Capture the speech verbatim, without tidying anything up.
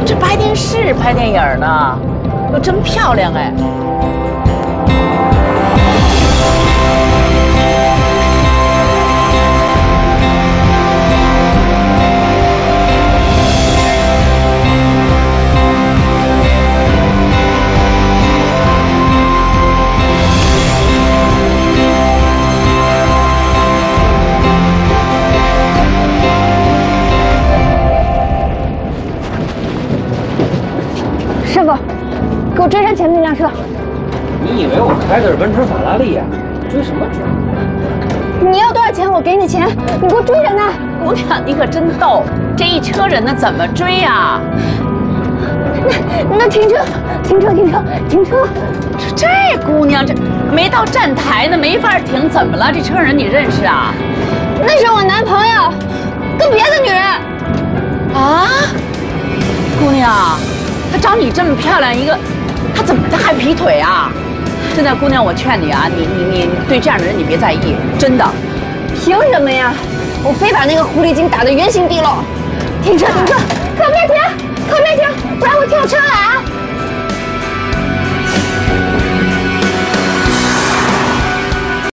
这拍电视、拍电影呢，又真漂亮哎。 师傅，给我追上前面那辆车！ 你以为我开的是奔驰法拉利呀？追什么追？ 你要多少钱？我给你钱。你给我追人呐！ 姑娘，你可真逗，这一车人呢，怎么追呀？ 那那停车，停车，停车，停车！ 这姑娘这没到站台呢，没法停，怎么了？这车人你认识啊？ 那是我男朋友，跟别的女人。 啊？姑娘。他长你这么漂亮一个，他怎么他还劈腿啊？真的，姑娘，我劝你啊，你你你对这样的人你别在意，真的。 凭什么呀？我非把那个狐狸精打得原形毕露。停车，停车，可别停，可别停，不然我跳车来。